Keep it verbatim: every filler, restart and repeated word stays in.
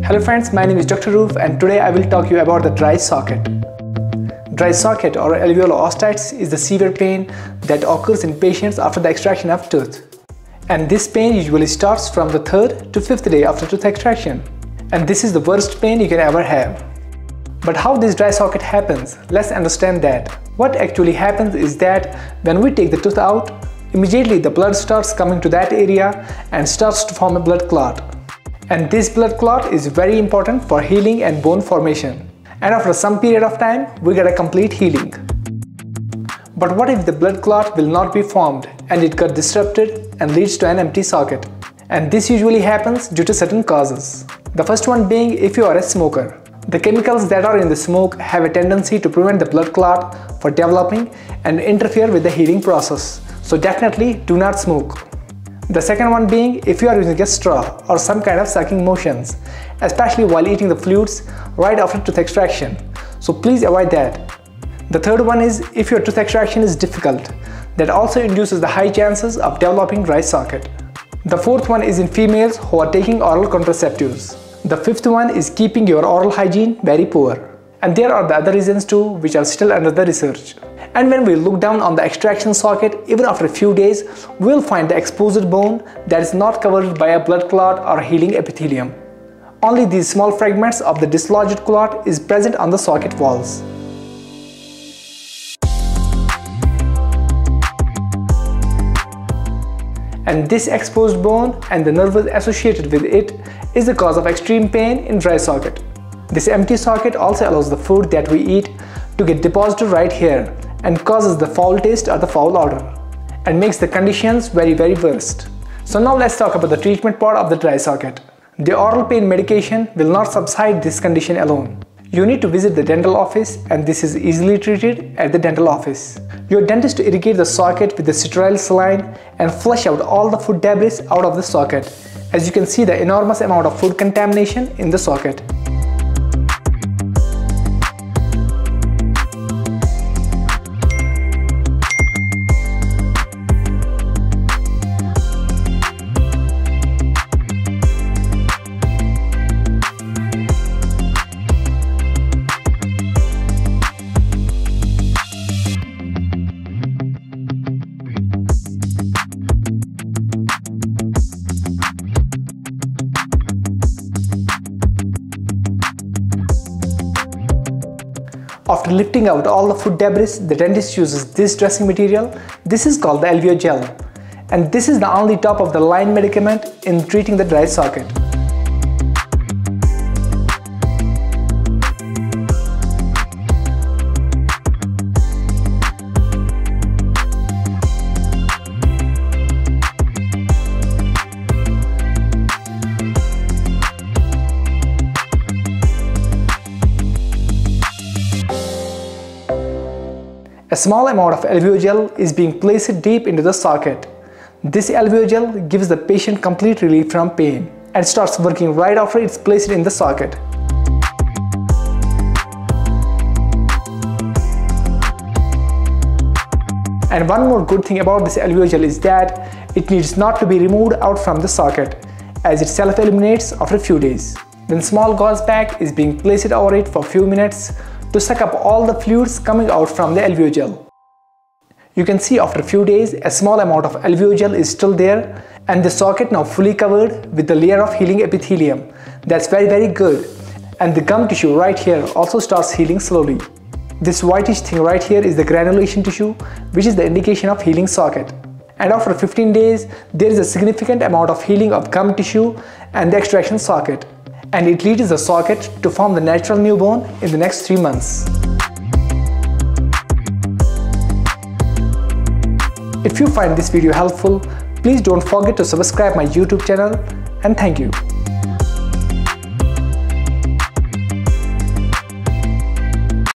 Hello friends, my name is Doctor Roof and today I will talk you about the dry socket. Dry socket or alveolar osteitis is the severe pain that occurs in patients after the extraction of tooth. And this pain usually starts from the third to fifth day after tooth extraction. And this is the worst pain you can ever have. But how this dry socket happens, let's understand that. What actually happens is that when we take the tooth out, immediately the blood starts coming to that area and starts to form a blood clot. And this blood clot is very important for healing and bone formation. And after some period of time, we get a complete healing. But what if the blood clot will not be formed and it got disrupted and leads to an empty socket? And this usually happens due to certain causes. The first one being if you are a smoker. The chemicals that are in the smoke have a tendency to prevent the blood clot from developing and interfere with the healing process. So definitely do not smoke. The second one being if you are using a straw or some kind of sucking motions, especially while eating the fluids right after tooth extraction. So please avoid that. The third one is if your tooth extraction is difficult, that also induces the high chances of developing dry socket. The fourth one is in females who are taking oral contraceptives. The fifth one is keeping your oral hygiene very poor. And there are the other reasons too which are still under the research. And when we look down on the extraction socket, even after a few days, we will find the exposed bone that is not covered by a blood clot or healing epithelium. Only these small fragments of the dislodged clot is present on the socket walls. And this exposed bone and the nerves associated with it is the cause of extreme pain in dry socket. This empty socket also allows the food that we eat to get deposited right here and causes the foul taste or the foul odor and makes the conditions very very worst. So now let's talk about the treatment part of the dry socket. The oral pain medication will not subside this condition alone. You need to visit the dental office and this is easily treated at the dental office. Your dentist to irrigate the socket with the sterile saline and flush out all the food debris out of the socket. As you can see the enormous amount of food contamination in the socket. After lifting out all the food debris, the dentist uses this dressing material. This is called the alveogyl, and this is the only top of the line medicament in treating the dry socket. A small amount of alveogyl is being placed deep into the socket. This alveogyl gives the patient complete relief from pain and starts working right after it's placed in the socket. And one more good thing about this alveogyl is that it needs not to be removed out from the socket, as it self-eliminates after a few days. Then small gauze bag is being placed over it for a few minutes to suck up all the fluids coming out from the alveogyl. You can see after a few days a small amount of alveogyl is still there and the socket now fully covered with the layer of healing epithelium. That's very very good. And the gum tissue right here also starts healing slowly. This whitish thing right here is the granulation tissue, which is the indication of healing socket. And after fifteen days there is a significant amount of healing of gum tissue and the extraction socket. And it leads the socket to form the natural new bone in the next three months. If you find this video helpful, please don't forget to subscribe my YouTube channel, and thank you.